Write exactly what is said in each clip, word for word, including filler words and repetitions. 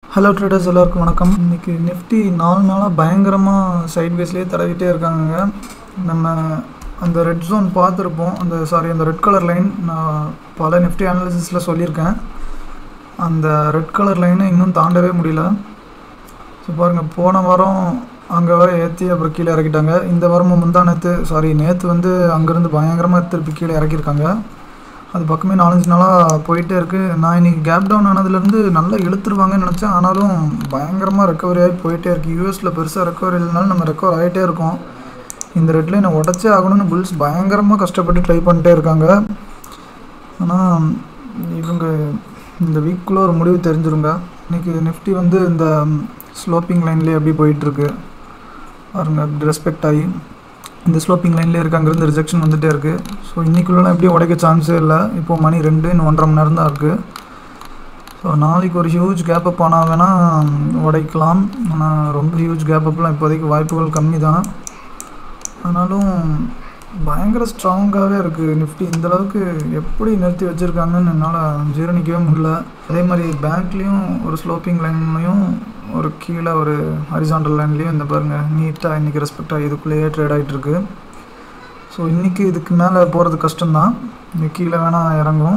Hello traders, எல்லாருக்கும் வணக்கம். இன்றைக்கி நிஃப்டி நாலு நாளாக பயங்கரமாக சைட்வேஸ்லேயே தடவிட்டே இருக்காங்க. நம்ம அந்த ரெட் ஜோன் பார்த்துருப்போம், அந்த சாரி அந்த ரெட் கலர் லைன் நான் பல நிஃப்டி அனாலிசிஸில் சொல்லியிருக்கேன். அந்த ரெட் கலர் லைனை இன்னும் தாண்டவே முடியல. ஸோ பாருங்கள், போன வாரம் அங்கே வர ஏற்றி அப்புறம் கீழே இறக்கிட்டாங்க. இந்த வாரமும் முந்தா நேற்று சாரி நேற்று வந்து அங்கேருந்து பயங்கரமாக திருப்பி கீழே இறக்கியிருக்காங்க. அது பக்கமே நாலஞ்சு நாளாக போயிட்டே இருக்குது. நான் இன்றைக்கி கேப் டவுன் ஆனதுலேருந்து நல்லா இழுத்துருவாங்கன்னு நினச்சேன். ஆனாலும் பயங்கரமாக ரெக்கவரி ஆகி போயிட்டே இருக்குது. யூஎஸில் பெருசாக ரெக்கவரி இல்லைனாலும் நம்ம ரெக்கவர் ஆகிட்டே இருக்கோம். இந்த ரெட் லைனை உடச்சே ஆகணும்னு புல்ஸ் பயங்கரமாக கஷ்டப்பட்டு ட்ரை பண்ணிட்டே இருக்காங்க. ஆனால் இவங்க இந்த வீக்குள்ளே ஒரு முடிவு தெரிஞ்சிருங்க. இன்றைக்கி நிஃப்டி வந்து இந்த ஸ்லோப்பிங் லைன்லேயே எப்படி போயிட்டுருக்கு பாருங்க, ரெஸ்பெக்ட் ஆகி இந்த ஸ்லோப்பிங் லைன்லேயே இருக்குது. அங்கேருந்து ரிஜெக்ஷன் வந்துகிட்டே இருக்குது. ஸோ இன்றைக்குள்ளலாம் எப்படியும் உடைக்க சான்ஸே இல்லை. இப்போது மணி ரெண்டு இன்னும் ஒன்றரை மணி நேரம் தான் இருக்குது. ஸோ நாளைக்கு ஒரு ஹியூஜ் கேப் அப் ஆனால் வேணால் உடைக்கலாம். ஆனால் ரொம்ப ஹியூஜ் கேப் அப்லாம் இப்போதைக்கு வாய்ப்புகள் கம்மி தான். ஆனாலும் பயங்கர ஸ்ட்ராங்காகவே இருக்குது நிஃப்டி. இந்தளவுக்கு எப்படி நிறுத்தி வச்சுருக்காங்கன்னு என்னால் ஜீரணிக்கவே முடியல. அதே மாதிரி பேங்க்லேயும் ஒரு ஸ்லோப்பிங் லைன்லேயும் ஒரு கீழே ஒரு ஹரிசாண்டல் லைன்லேயும் இந்த பாருங்கள் நீட்டாக இன்றைக்கி ரெஸ்பெக்டாக இதுக்குள்ளேயே ட்ரேட் ஆகிட்டுருக்கு. ஸோ இன்றைக்கி இதுக்கு மேலே போகிறது கஷ்டம்தான். இன்றைக்கி கீழே வேணால் இறங்கும்,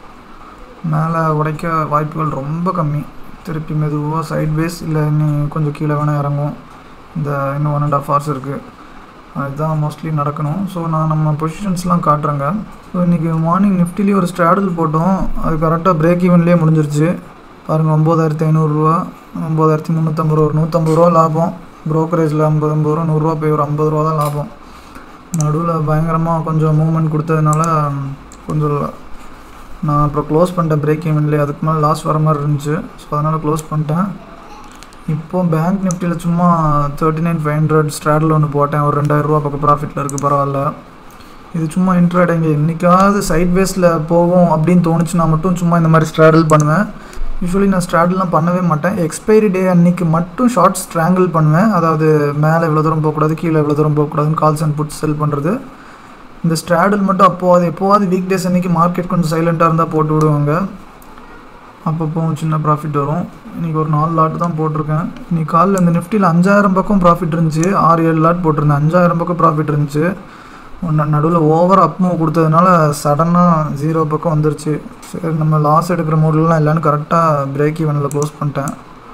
மேலே உடைக்க வாய்ப்புகள் ரொம்ப கம்மி. திருப்பி மெதுவாக சைட்வேஸ் இல்லை இன்னும் கொஞ்சம் கீழே வேணால் இறங்கும். இந்த இன்னும் ஒன் அண்ட் ஆஃப் ஹவர்ஸ் இருக்குது. அதுதான் மோஸ்ட்லி நடக்கணும். ஸோ நான் நம்ம பொசிஷன்ஸ்லாம் காட்டுறேங்க. ஸோ இன்றைக்கி மார்னிங் நிஃப்டிலேயே ஒரு ஸ்ட்ராடல் போட்டோம். அது கரெக்டாக பிரேக் ஈவன்லேயே முடிஞ்சிருச்சு. பாருங்கள், ஒம்பதாயிரத்தி ஐநூறுரூவா ஒம்பதாயிரத்தி முந்நூற்றம்பது ரூபா ஒரு நூற்றம்பது ரூபா லாபம். ப்ரோக்கரேஜில் ஐம்பது ஐம்பது ரூபா நூறுரூவா போய் ஒரு ஐம்பது ரூபா தான் லாபம். நடுவில் பயங்கரமாக கொஞ்சம் மூவ்மெண்ட் கொடுத்ததுனால கொஞ்சம் நான் அப்புறம் க்ளோஸ் பண்ணிட்டேன் பிரேக் ஈவன்லேயே. அதுக்கு மேலே லாஸ் வர மாதிரி இருந்துச்சு. ஸோ அதனால் க்ளோஸ் பண்ணிட்டேன். இப்போது பேங்க் நிஃப்டியில் சும்மா thirty nine five hundred straddle ஒன்று போட்டேன். ஒரு ரெண்டாயிரரூவா பக்கம் ப்ராஃபிட்டில் இருக்குது, பரவாயில்ல. இது சும்மா இன்ட்ராடேங்க. என்றைக்காவது சைட்வேஸில் போகும் அப்படின்னு தோணுச்சுன்னா மட்டும் சும்மா இந்த மாதிரி ஸ்ட்ராடல் பண்ணுவேன். யூஸ்வலி நான் ஸ்ட்ராடல்லாம் பண்ணவே மாட்டேன். எக்ஸ்பைரி டே அன்றைக்கி மட்டும் ஷார்ட் ஸ்ட்ராங்கிள் பண்ணுவேன். அதாவது மேலே இவ்வளோ தூரம் போகக்கூடாது, கீழே இவ்வளோ தூரம் போகக்கூடாதுன்னு கால்ஸ் அண்ட் புட்ஸ் செல் பண்ணுறது. இந்த ஸ்ட்ராடல் மட்டும் அப்போது எப்போவாது வீக் டேஸ் அன்றைக்கி மார்க்கெட் கொஞ்சம் சைலண்ட்டாக இருந்தால் போட்டு விடுவாங்க. அப்பப்போ சின்ன ப்ராஃபிட் வரும். இன்றைக்கி ஒரு நாலு லாட் தான் போட்டிருக்கேன். இன்றைக்கி காலையில் இந்த நிஃப்டியில் அஞ்சாயிரம் பக்கம் ப்ராஃபிட் இருந்துச்சு. ஆறு ஏழு லாட் போட்டிருந்தேன். அஞ்சாயிரம் பக்கம் ப்ராஃபிட் இருந்துச்சு. ஒன்று நடுவில் ஓவர் அப் மூவ் கொடுத்ததுனால சடனாக ஜீரோ பக்கம் வந்துருச்சு. சரி, நம்ம லாஸ் எடுக்கிற மூடலாம் இல்லைன்னு கரெக்டாக பிரேக் ஈவனில் க்ளோஸ் பண்ணிட்டேன்.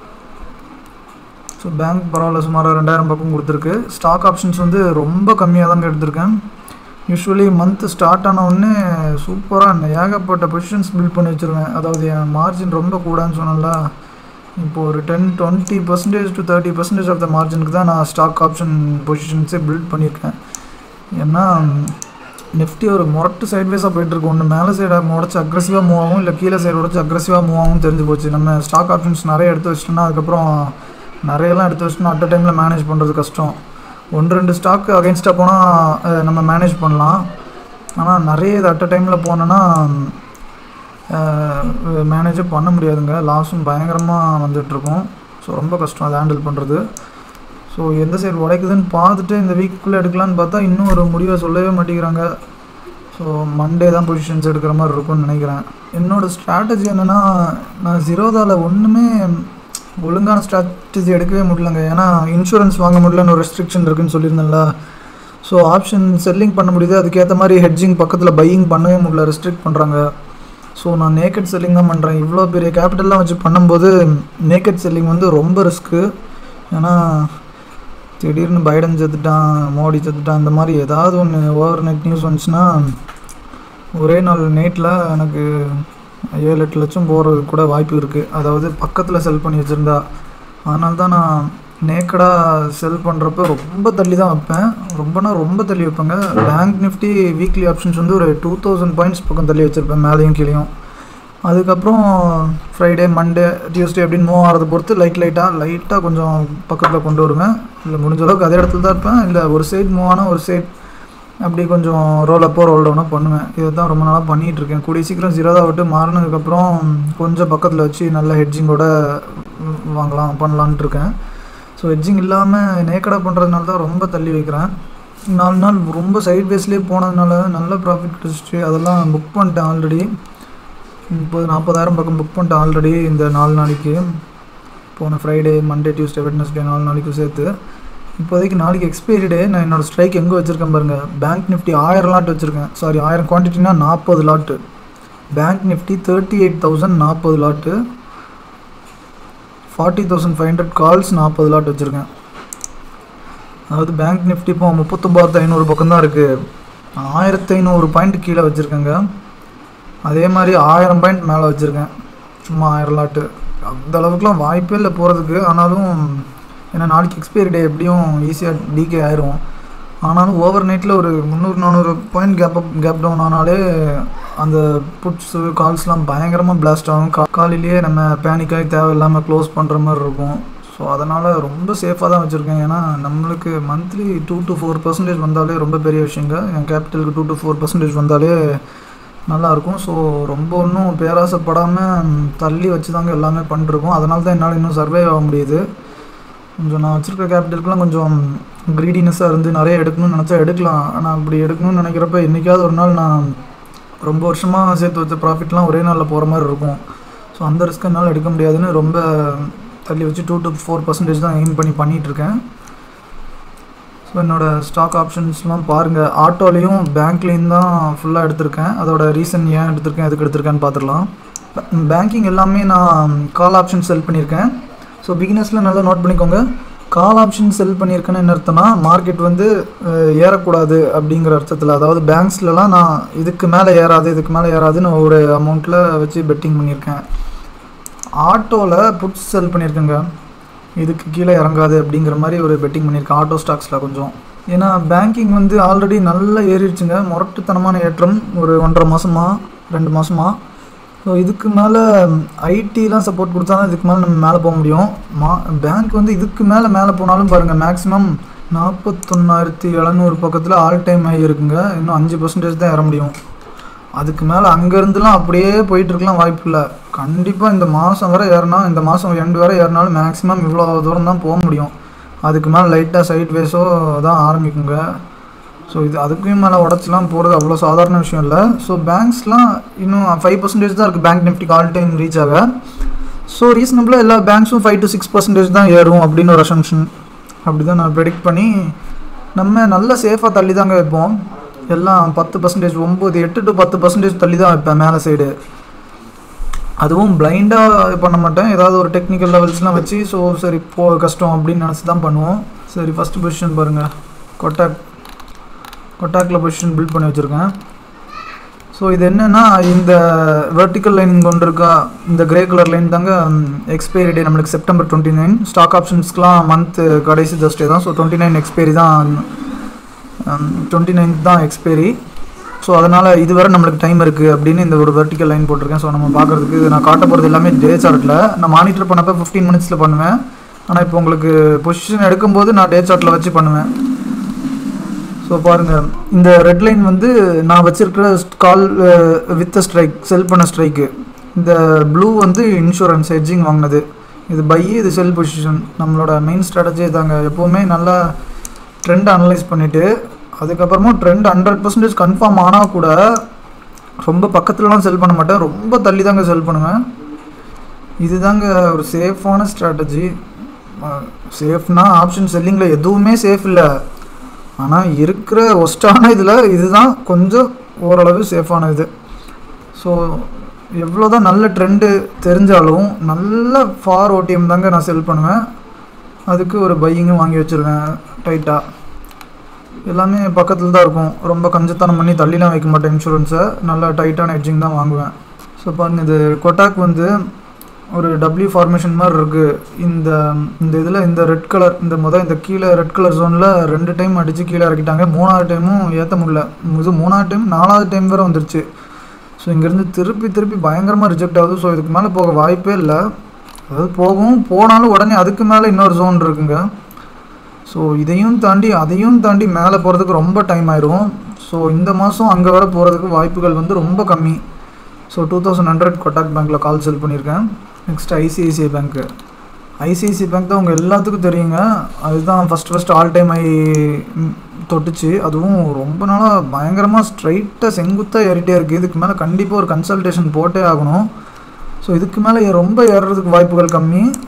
ஸோ பேங்க் பரவாயில்ல, சுமார் ரெண்டாயிரம் பக்கம் கொடுத்துருக்கு. ஸ்டாக் ஆப்ஷன்ஸ் வந்து ரொம்ப கம்மியாக தாங்க எடுத்திருக்கேன். யூஸ்வலி மந்த்து ஸ்டார்ட் ஆன உடனே சூப்பராக ஏகப்பட்ட பொசிஷன்ஸ் பில்ட் பண்ணி வச்சுருவேன். அதாவது என் மார்ஜின் ரொம்ப கூடான்னு சொன்னால இப்போது ஒரு ten twenty percentage to thirty percentage of the மார்ஜினுக்கு தான் நான் ஸ்டாக் ஆப்ஷன் பொசிஷன்ஸே பில்ட் பண்ணியிருக்கேன். ஏன்னா நிஃப்டி ஒரு முரட்டு சைட்வேஸாக போய்ட்டுருக்கு. ஒன்று மேலே சைடாக உடச்சி அக்ரெசிவாக மூவ் ஆகும், இல்லை கீழே சைடு உடச்சி அக்ரெசிவாக மூவ் ஆகும் தெரிஞ்சு போச்சு. நம்ம ஸ்டாக் ஆப்ஷன்ஸ் நிறைய எடுத்து வச்சிட்டோம்னா அதுக்கப்புறம் நிறையெல்லாம் எடுத்து வச்சிட்டோம்னா அட் அ டைமில் மேனேஜ் பண்ணுறது கஷ்டம். ஒன்று ரெண்டு ஸ்டாக்கு அகென்ஸ்டாக போனால் நம்ம மேனேஜ் பண்ணலாம். ஆனால் நிறைய இது அட் அ டைமில் போனோன்னா மேனேஜே பண்ண முடியாதுங்க. லாஸும் பயங்கரமாக வந்துட்டுருக்கும். ஸோ ரொம்ப கஷ்டம் அதை ஹேண்டில் பண்ணுறது. ஸோ எந்த சைடு உடைக்குதுன்னு பார்த்துட்டு இந்த வீக்குள்ளே எடுக்கலான்னு பார்த்தா இன்னும் ஒரு முடிவை சொல்லவே மாட்டேங்கிறாங்க. ஸோ மண்டே தான் பொசிஷன்ஸ் எடுக்கிற மாதிரி இருக்கும்னு நினைக்கிறேன். என்னோடய ஸ்ட்ராட்டஜி என்னென்னா, நான் ஜீரோதாவில் ஒன்றுமே ஒழுங்கான ஸ்ட்ராட்டஜி எடுக்கவே முடியலங்க. ஏன்னா இன்சூரன்ஸ் வாங்க முடியலன்னு ஒரு ரெஸ்ட்ரிக்ஷன் இருக்குதுன்னு சொல்லியிருந்தேன்ல. ஸோ ஆப்ஷன் செல்லிங் பண்ண முடியுது, அதுக்கேற்ற மாதிரி ஹெட்ஜிங் பக்கத்தில் பையிங் பண்ணவே முடியல, ரெஸ்ட்ரிக்ட் பண்ணுறாங்க. ஸோ நான் நேக்கட் செல்லிங் தான் பண்ணுறேன். இவ்வளோ பெரிய கேபிட்டல்லாம் வச்சு பண்ணும்போது நேக்கட் செல்லிங் வந்து ரொம்ப ரிஸ்க்கு. ஏன்னா திடீர்னு பைடன் செத்துட்டான், மோடி செத்துட்டான், இந்த மாதிரி ஏதாவது ஒன்று ஓவர் நைட் நியூஸ் வந்துச்சுன்னா ஒரே நாள் நைட்டில் எனக்கு ஏழு எட்டு லட்சம் போகிறது கூட வாய்ப்பு இருக்குது. அதாவது பக்கத்தில் செல் பண்ணி வச்சுருந்தா. அதனால தான் நான் நேக்கடாக செல் பண்ணுறப்ப ரொம்ப தள்ளி தான் வைப்பேன். ரொம்பனா ரொம்ப தள்ளி வைப்பேங்க. பேங்க் நிஃப்டி வீக்லி ஆப்ஷன்ஸ் வந்து ஒரு டூ தௌசண்ட் பாயிண்ட்ஸ் பக்கம் தள்ளி வச்சுருப்பேன், மேலேயும் கீழேயும். அதுக்கப்புறம் ஃப்ரைடே மண்டே டியூஸ்டே அப்படின்னு மூவ் ஆகிறத பொறுத்து லைட் லைட்டாக லைட்டாக கொஞ்சம் பக்கத்தில் கொண்டு வருவேன். இல்லை முடிஞ்ச அளவுக்கு அதே இடத்துல தான் இருப்பேன். இல்லை ஒரு சைட் மூவ் ஆனால் ஒரு சைட் அப்படி கொஞ்சம் ரோல் அப்போ ரோல் டவுனாக பண்ணுவேன். இதை தான் ரொம்ப நாளாக பண்ணிகிட்ருக்கேன். கூடிய சீக்கிரம் ஜீரோதா விட்டு மாறினதுக்கப்புறம் கொஞ்சம் பக்கத்தில் வச்சு நல்ல ஹெட்ஜிங்கோட வாங்கலாம் பண்ணலான்ட்டு இருக்கேன். ஸோ ஹெட்ஜிங் இல்லாமல் நேக்கடாக பண்ணுறதுனால தான் ரொம்ப தள்ளி வைக்கிறேன். நாலு நாள் ரொம்ப சைட்வேஸ்லேயே போனதுனால நல்ல ப்ராஃபிட் கிடச்சிச்சு. அதெல்லாம் புக் பண்ணிட்டேன் ஆல்ரெடி. முப்பது நாற்பதாயிரம் பக்கம் புக் பண்ணிட்டேன் ஆல்ரெடி இந்த நாலு நாளைக்கு. போன ஃப்ரைடே, மண்டே, டியூஸ்டே, வெட்னஸ்டே நாலு நாளைக்கும் சேர்த்து. இப்போதைக்கு நாளைக்கு எக்ஸ்பைரி டே. நான் என்னோடய ஸ்ட்ரைக் எங்கே வச்சுருக்கேன் பாருங்கள். பேங்க் நிஃப்டி ஆயிரம் லாட் வச்சுருக்கேன். சாரி, ஆயிரம் குவான்டிட்டினா நாற்பது lot. Bank Nifty thirty eight thousand நாற்பது lot. Forty thousand five hundred calls நாற்பது லாட் வச்சுருக்கேன். அதாவது பேங்க் நிஃப்டி இப்போ முப்பத்தொம்பதாயிரத்து ஐநூறு பக்கம் தான் இருக்குது. ஆயிரத்தி ஐநூறு பாயிண்ட் கீழே வச்சுருக்கேங்க. அதே மாதிரி ஆயிரம் பாயிண்ட் மேலே வச்சுருக்கேன். சும்மா ஆயிரம் லாட்டு. அந்த அளவுக்குலாம் வாய்ப்பே இல்லை போகிறதுக்கு. ஆனாலும் ஏன்னா நாளைக்கு எக்ஸ்பைரி டே எப்படியும் ஈஸியாக டிகே ஆயிரும். ஆனாலும் ஓவர் நைட்டில் ஒரு முந்நூறு நானூறு point gap up gap down ஆனாலே அந்த புட்ஸு கால்ஸ்லாம் பயங்கரமாக பிளாஸ்ட் ஆகும். கா காலையிலேயே நம்ம பேனிக்காகி தேவையில்லாமல் க்ளோஸ் பண்ணுற மாதிரி இருக்கும். ஸோ அதனால் ரொம்ப சேஃபாக தான் வச்சுருக்கேன். ஏன்னா நம்மளுக்கு monthly two to four percentage வந்தாலே ரொம்ப பெரிய விஷயங்க. என் கேபிட்டலுக்கு டூ டு ஃபோர் பர்சன்டேஜ் வந்தாலே நல்லாயிருக்கும். ஸோ ரொம்ப ஒன்றும் பேராசைப்படாமல் தள்ளி வச்சு தாங்க எல்லாமே பண்ணிருக்கோம். அதனால தான் என்னால் இன்னும் சர்வைவ் ஆக முடியுது. கொஞ்சம் நான் வச்சுருக்க கேபிட்டலுக்குலாம் கொஞ்சம் க்ரீடினஸ்ஸாக இருந்து நிறைய எடுக்கணும்னு நினச்சா எடுக்கலாம். ஆனால் அப்படி எடுக்கணும்னு நினைக்கிறப்ப என்றைக்காவது ஒரு நாள் நான் ரொம்ப வருஷமாக சேர்த்து வச்ச ப்ராஃபிட்லாம் ஒரே நாளில் போகிற மாதிரி இருக்கும். ஸோ அந்த ரிஸ்க் என்னால் எடுக்க முடியாதுன்னு ரொம்ப தள்ளி வச்சு டூ டு ஃபோர் பர்சன்டேஜ் தான் எய்ம் பண்ணி பண்ணிகிட்ருக்கேன். ஸோ என்னோடய ஸ்டாக் ஆப்ஷன்ஸ்லாம் பாருங்கள். ஆட்டோலேயும் பேங்க்லேயும் தான் ஃபுல்லாக எடுத்திருக்கேன். அதோட ரீசன் ஏன் எடுத்திருக்கேன், எதுக்கு எடுத்திருக்கேன்னு பார்த்துடலாம். பேங்கிங் எல்லாமே நான் கால் ஆப்ஷன் செல் பண்ணியிருக்கேன். ஸோ பிகினர்ஸில் நல்லா நோட் பண்ணிக்கோங்க. கால் ஆப்ஷன் செல் பண்ணியிருக்கேன்னு என்ன அர்த்தம்னா, மார்க்கெட் வந்து ஏறக்கூடாது அப்படிங்கிற அர்த்தத்தில். அதாவது பேங்க்ஸ்லலாம் நான் இதுக்கு மேலே ஏறாது இதுக்கு மேலே ஏறாதுன்னு ஒரு அமௌண்ட்டில் வச்சு பெட்டிங் பண்ணியிருக்கேன். ஆட்டோவில் புட்ஸ் செல் பண்ணியிருக்கேங்க. இதுக்கு கீழே இறங்காது அப்படிங்கிற மாதிரி ஒரு பெட்டிங் பண்ணியிருக்கேன் ஆட்டோ ஸ்டாக்ஸில் கொஞ்சம். ஏன்னா பேங்கிங் வந்து ஆல்ரெடி நல்லா ஏறிடுச்சுங்க. முரட்டுத்தனமான ஏற்றம் ஒரு ஒன்றரை மாதமாக ரெண்டு மாதமாக. ஸோ இதுக்கு மேலே ஐடிலாம் சப்போர்ட் கொடுத்தா தான் இதுக்கு மேலே நம்ம மேலே போக முடியும். மா பேங்க் வந்து இதுக்கு மேலே மேலே போனாலும் பாருங்கள், மேக்ஸிமம் நாற்பத்தொன்னாயிரத்தி எழுநூறு பக்கத்தில் ஆல் டைம் ஹை இருக்குங்க. இன்னும் அஞ்சு பர்சன்டேஜ் தான் ஏற முடியும். அதுக்கு மேலே அங்கேருந்துலாம் அப்படியே போயிட்டுருக்கலாம் வாய்ப்பு இல்லை. கண்டிப்பாக இந்த மாதம் வரை ஏறினா, இந்த மாதம் எண்டு வரை ஏறினாலும் மேக்ஸிமம் இவ்வளோ தூரம் தான் போக முடியும். அதுக்கு மேலே லைட்டாக சைட் வேஸோ தான் ஆரம்பிக்குங்க. ஸோ இது அதுக்கும் மேலே உடச்சிலாம் போகிறது அவ்வளோ சாதாரண விஷயம் இல்லை. ஸோ பேங்க்ஸ்லாம் இன்னும் ஃபைவ் பர்சன்டேஜ் தான் இருக்குது பேங்க் நிஃப்டிக்கு ஆல் டைம் ரீச் ஆக. ஸோ ரீசனபிளாக எல்லா பேங்க்ஸும் ஃபைவ் டு சிக்ஸ் பர்சன்டேஜ் தான் ஏறும் அப்படின்னு ஒரு அசம்ஷன். அப்படி தான் நான் ப்ரெடிக்ட் பண்ணி நம்ம நல்ல சேஃபாக தள்ளி தாங்க வைப்போம். எல்லாம் பத்து பர்சன்டேஜ் ஒம்பது எட்டு டு பத்து பர்சன்டேஜ் தள்ளி தான் வைப்பேன் மேலே சைடு. அதுவும் பிளைண்டாக பண்ண மாட்டேன். ஏதாவது ஒரு டெக்னிக்கல் லெவல்ஸ்லாம் வச்சு ஸோ சரி போ கஷ்டம் அப்படின்னு நினச்சி தான் பண்ணுவோம். சரி, ஃபஸ்ட்டு பொசிஷன் பாருங்கள். கொட்டாக் கொட்டாக்கில் பொசிஷன் பில்ட் பண்ணி வச்சுருக்கேன். ஸோ இது என்னென்னா, இந்த வெர்டிக்கல் லைன் கொண்டு இருக்கா இந்த கிரே கலர் லைன் தாங்க எக்ஸ்பைரி டே நம்மளுக்கு செப்டம்பர் டுவெண்ட்டி நைன். ஸ்டாக் ஆப்ஷன்ஸ்க்குலாம் மந்த்து கடைசி தஸ்டே தான். ஸோ டுவெண்ட்டி நைன் எக்ஸ்பைரி தான், டுவெண்ட்டி நைன்த் தான் எக்ஸ்பைரி. ஸோ அதனால் இதுவரை நம்மளுக்கு டைம் இருக்குது அப்படின்னு இந்த ஒரு வெர்டிக்கல் லைன் போட்டிருக்கேன். ஸோ நம்ம பார்க்குறதுக்கு நான் காட்ட போகிறது எல்லாமே டே சார்ட்டில். நான் மானிட்டர் பண்ணப்போ ஃபிஃப்டீன் மினிட்ஸில் பண்ணுவேன். ஆனால் இப்போ உங்களுக்கு பொசிஷன் எடுக்கும்போது நான் டே சார்ட்டில் வச்சு பண்ணுவேன். ஸோ பாருங்கள், இந்த ரெட் லைன் வந்து நான் வச்சுருக்கிற கால் வித் ஸ்ட்ரைக் செல் பண்ண ஸ்ட்ரைக்கு. இந்த ப்ளூ வந்து இன்சூரன்ஸ் ஹெட்ஜிங் வாங்கினது. இது பை, இது செல் பொசிஷன். நம்மளோட மெயின் ஸ்ட்ராட்டஜி தாங்க. எப்போவுமே நல்லா ட்ரெண்ட் அனலைஸ் பண்ணிவிட்டு அதுக்கப்புறமா ட்ரெண்ட் ஹண்ட்ரட் பர்சன்டேஜ் கன்ஃபார்ம் ஆனால் கூட ரொம்ப பக்கத்துலலாம் செல் பண்ண மாட்டேன். ரொம்ப தள்ளி தாங்க செல் பண்ணுவேன். இது தாங்க ஒரு சேஃபான ஸ்ட்ராட்டஜி. சேஃப்னா ஆப்ஷன் செல்லிங்கில் எதுவுமே சேஃப் இல்லை. ஆனால் இருக்கிற ஒஸ்டான இதில் இதுதான் கொஞ்சம் ஓரளவு சேஃபான இது. ஸோ எவ்வளோ தான் நல்ல ட்ரெண்டு தெரிஞ்சாலும் நல்ல ஃபார் ஓடிஎம் தாங்க நான் செல் பண்ணுவேன். அதுக்கு ஒரு பையிங்கும் வாங்கி வச்சுருவேன் டைட்டாக. எல்லாமே பக்கத்தில் தான் இருக்கும். ரொம்ப கஞ்சத்தனம் பண்ணி தள்ளிலாம் வைக்க மாட்டேன் இன்சூரன்ஸை. நல்லா டைட்டான ஹெட்ஜிங் தான் வாங்குவேன். ஸோ பாருங்கள், இது கொட்டாக் வந்து ஒரு டபிள்யூ ஃபார்மேஷன் மாதிரி இருக்குது. இந்த இந்த இதில் இந்த ரெட் கலர் இந்த முதல் இந்த கீழே ரெட் கலர் ஜோனில் ரெண்டு டைம் அடித்து கீழே இறக்கிட்டாங்க. மூணாவது டைமும் ஏற்ற முடியல. இது மூணாவது டைம் நாலாவது டைம் வேறு வந்துருச்சு. ஸோ இங்கேருந்து திருப்பி திருப்பி பயங்கரமாக ரிஜெக்ட் ஆகுது. ஸோ இதுக்கு மேலே போக வாய்ப்பே இல்லை. அதாவது போகும், போனாலும் உடனே அதுக்கு மேலே இன்னொரு ஜோன் இருக்குங்க. ஸோ இதையும் தாண்டி அதையும் தாண்டி மேலே போகிறதுக்கு ரொம்ப டைம் ஆயிரும். ஸோ இந்த மாதம் அங்கே வர போகிறதுக்கு வாய்ப்புகள் வந்து ரொம்ப கம்மி. So two thousand hundred Kotak பேங்க்கில் கால் செல் பண்ணியிருக்கேன். நெக்ஸ்ட் ஐசிஐசிஐ பேங்க்கு. ஐசிஐசிஐ பேங்க் தான் உங்கள் எல்லாத்துக்கும் தெரியுங்க. அதுதான் first first all time high தொட்டுச்சு. அதுவும் ரொம்ப நாளாக பயங்கரமாக ஸ்ட்ரைட்டாக செங்குத்தாக ஏறிட்டே இருக்குது. இதுக்கு மேலே கண்டிப்பாக ஒரு கன்சல்டேஷன் போட்டே ஆகணும். ஸோ இதுக்கு மேலே ரொம்ப ஏறுறதுக்கு வாய்ப்புகள் கம்மி.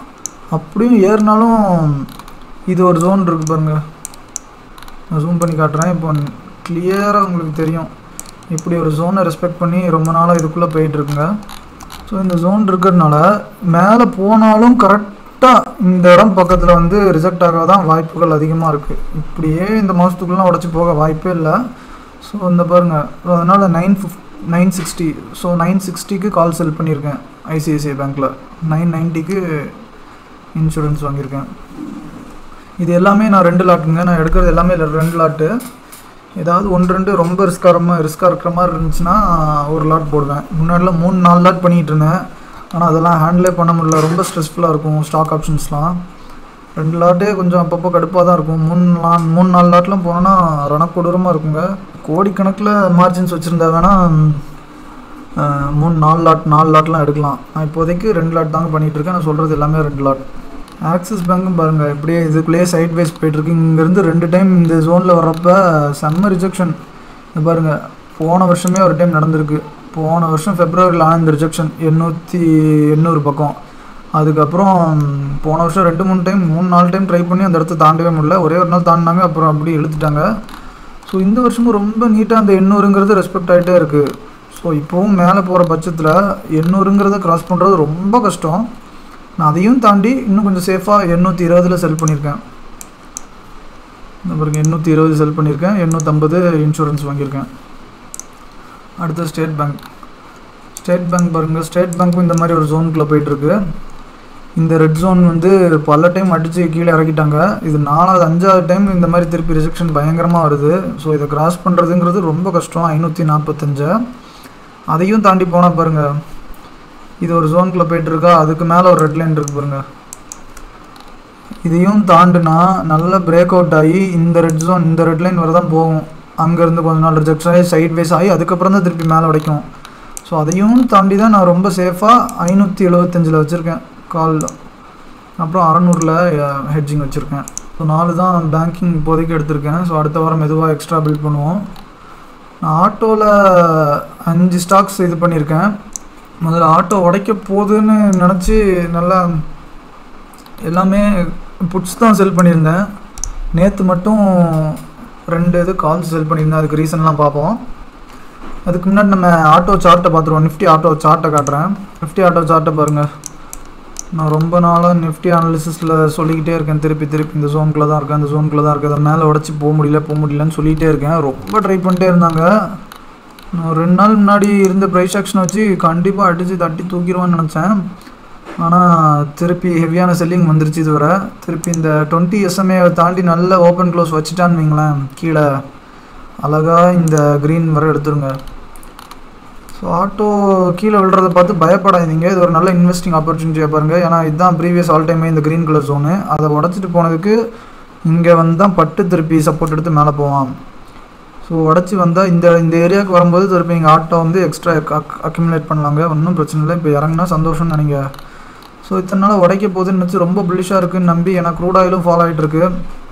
அப்படியும் ஏறினாலும் இது ஒரு ஜோன் இருக்குது பாருங்கள். நான் ஜூம் பண்ணி காட்டுறேன். இப்போ கிளியராக உங்களுக்கு தெரியும். இப்படி ஒரு ஜோனை ரெஸ்பெக்ட் பண்ணி ரொம்ப நாளாக இதுக்குள்ளே போயிட்டுருக்குங்க. ஸோ இந்த ஜோன் இருக்கிறதுனால மேலே போனாலும் கரெக்டாக இந்த இடம் பக்கத்தில் வந்து ரிஜெக்ட் ஆக தான் வாய்ப்புகள் அதிகமாக இருக்குது. இப்படியே இந்த மாதத்துக்குள்ளே உடச்சி போக வாய்ப்பே இல்லை. ஸோ இந்த பாருங்கள், அதனால் nine fifth nine sixty so nine சிக்ஸ்டிக்கு கால் செல் பண்ணியிருக்கேன் ஐசிஐசிஐ பேங்க்கில். நைன் நைன்ட்டிக்கு இன்சூரன்ஸ் வாங்கியிருக்கேன். இது எல்லாமே நான் ரெண்டு லாட்டுங்க. நான் எடுக்கிறது எல்லாமே ரெண்டு லாட்டு. ஏதாவது ஒன்று ரெண்டு ரொம்ப ரிஸ்காக ரிஸ்க்காக இருக்கிற மாதிரி இருந்துச்சுன்னா ஒரு லாட் போடுவேன். முன்னாடிலாம் மூணு நாலு லாட் பண்ணிகிட்டு இருந்தேன். ஆனால் அதெல்லாம் ஹேண்டிலே பண்ண முடியல. ரொம்ப ஸ்ட்ரெஸ்ஃபுல்லாக இருக்கும் ஸ்டாக் ஆப்ஷன்ஸ்லாம். ரெண்டு லாட்டே கொஞ்சம் அப்பப்போ கடுப்பாக தான் இருக்கும். மூணு லா மூணு நாலு லாட்லாம் போனோன்னா ரணக்கொடூரமாக இருக்குங்க. கோடிக்கணக்கில் மார்ஜின்ஸ் வச்சுருந்தா வேணால் மூணு நாலு லாட் நாலு லாட்லாம் எடுக்கலாம். நான் இப்போதைக்கு ரெண்டு லாட் தாங்க பண்ணிகிட்ருக்கேன். நான் சொல்கிறது எல்லாமே ரெண்டு லாட். ஆக்சிஸ் பேங்க்கும் பாருங்கள் இப்படியே இதுக்குள்ளேயே சைட் வைஸ் போய்ட்டுருக்கு. இங்கேருந்து ரெண்டு டைம் இந்த ஜோனில் வர்றப்ப செம்ம ரிஜெக்ஷன். இது பாருங்கள், போன வருஷமே ஒரு டைம் நடந்திருக்கு. போன வருஷம் ஃபெப்ரவரியில் ஆன இந்த ரிஜெக்ஷன் எண்ணூற்றி எண்ணூறு பக்கம். அதுக்கப்புறம் போன வருஷம் ரெண்டு மூணு டைம் மூணு நாலு டைம் ட்ரை பண்ணி அந்த இடத்த தாண்டவே முடியல. ஒரே ஒரு நாள் தாண்டினாங்க, அப்புறம் அப்படி இழுத்துட்டாங்க. ஸோ இந்த வருஷமும் ரொம்ப நீட்டாக அந்த எண்ணூறுங்கிறது ரெஸ்பெக்ட் ஆகிட்டே இருக்குது. ஸோ இப்போவும் மேலே போகிற பட்சத்தில் எண்ணூறுங்கிறத க்ராஸ் பண்ணுறது ரொம்ப கஷ்டம். நான் அதையும் தாண்டி இன்னும் கொஞ்சம் சேஃபாக எண்ணூற்றி இருபதில் செல் பண்ணியிருக்கேன். இந்த பாருங்க, எண்ணூற்றி இருபது செல் பண்ணியிருக்கேன். எண்ணூற்றம்பது இன்சூரன்ஸ் வாங்கியிருக்கேன். அடுத்து ஸ்டேட் பேங்க். ஸ்டேட் பேங்க் பாருங்கள், ஸ்டேட் பேங்க்கும் இந்த மாதிரி ஒரு ஜோனுக்குள்ளே போயிட்டுருக்கு. இந்த ரெட் ஜோன் வந்து பல டைம் அடித்து கீழே இறக்கிட்டாங்க. இது நாலாவது அஞ்சாவது டைம் இந்த மாதிரி திருப்பி ரிஜெக்ஷன் பயங்கரமாக வருது. ஸோ இதை கிராஸ் பண்ணுறதுங்கிறது ரொம்ப கஷ்டம். ஐநூற்றி நாற்பத்தஞ்சு அதையும் தாண்டி போனால் பாருங்கள், இது ஒரு ஜோனுக்குள்ளே போய்ட்டுருக்கா. அதுக்கு மேலே ஒரு ரெட் லைன் இருக்குது பாருங்கள். இதையும் தாண்டினா நல்லா பிரேக் அவுட் ஆகி இந்த ரெட் ஜோன் இந்த ரெட் லைன் வர தான் போகும். அங்கேருந்து கொஞ்ச நாள் ரிஜெக்ஷன் ஆகி சைட் வைஸ் ஆகி அதுக்கப்புறம் தான் திருப்பி மேலே உடைக்கும். ஸோ அதையும் தாண்டி தான் நான் ரொம்ப சேஃபாக ஐநூற்றி எழுபத்தஞ்சில் வச்சுருக்கேன் காலில். அப்புறம் அறநூறில் ஹெட்ஜிங் வச்சுருக்கேன். ஸோ நாலு தான் பேங்கிங் இப்போதைக்கு எடுத்திருக்கேன். ஸோ அடுத்த வாரம் மெதுவாக எக்ஸ்ட்ரா பில்ட் பண்ணுவோம். நான் ஆட்டோவில் அஞ்சு ஸ்டாக்ஸ் இது பண்ணியிருக்கேன். முதல்ல ஆட்டோ உடைக்க போகுதுன்னு நினச்சி நல்லா எல்லாமே புட்ஸ் தான் செல் பண்ணியிருந்தேன். நேற்று மட்டும் ரெண்டு இது கால்ஸ் செல் பண்ணியிருந்தேன். அதுக்கு ரீசன்லாம் பார்ப்போம். அதுக்கு முன்னாடி நம்ம ஆட்டோ சார்ட்டை பார்த்துருவோம். நிஃப்டி ஆட்டோ சார்ட்டை காட்டுறேன். நிஃப்டி ஆட்டோ சார்ட்டை பாருங்கள். நான் ரொம்ப நாளாக நிஃப்டி அனாலிசிஸில் சொல்லிக்கிட்டே இருக்கேன். திருப்பி திருப்பி இந்த ஜோனுக்குள்ளே தான் இருக்கேன், இந்த ஜோனுக்குள்ளே தான் இருக்குது, அதை மேலே உடச்சி போக முடியல போக முடியலன்னு சொல்லிகிட்டே இருக்கேன். ரொம்ப ட்ரை பண்ணிட்டே இருந்தாங்க. நான் ரெண்டு நாள் முன்னாடி இருந்த ப்ரைஸ் ஆக்ஷனை வச்சு கண்டிப்பாக அடித்து தட்டி தூக்கிடுவான்னு நினச்சேன். ஆனால் திருப்பி ஹெவியான செல்லிங் வந்துருச்சு. இது வர திருப்பி இந்த டுவெண்ட்டி எஸ்எம்ஏ தாண்டி நல்ல ஓப்பன் க்ளோஸ் வச்சுட்டான்னு வைங்களேன், கீழே அழகாக இந்த க்ரீன் வர எடுத்துருங்க. ஸோ ஆட்டோ கீழே விழுறதை பார்த்து பயப்படாதீங்க. இது ஒரு நல்ல இன்வெஸ்டிங் ஆப்பர்ச்சுனிட்டியாக பாருங்கள். ஏன்னா இதுதான் ப்ரீவியஸ் ஆல் டைமே இந்த க்ரீன் கலர் ஜோனு. அதை உடச்சிட்டு போனதுக்கு இங்கே வந்து தான் பட்டு திருப்பி சப்போர்ட் எடுத்து மேலே போவான். ஸோ உடச்சி வந்தால் இந்த இந்த ஏரியாவுக்கு வரும்போது திருப்பி இங்கே ஆட்டோ வந்து எக்ஸ்ட்ரா அக் அக்யூமுலேட் பண்ணலாங்க. ஒன்றும் பிரச்சனை இல்லை. இப்போ இறங்கினா சந்தோஷம்னு நினைங்க. ஸோ இத்தனை நாள் உடைக்க போகுதுன்னு நினச்சி ரொம்ப புல்லிஷாக இருக்குதுன்னு நம்பி, ஏன்னா க்ரூட் ஆயிலும் ஃபாலோ ஆகிட்டுருக்கு.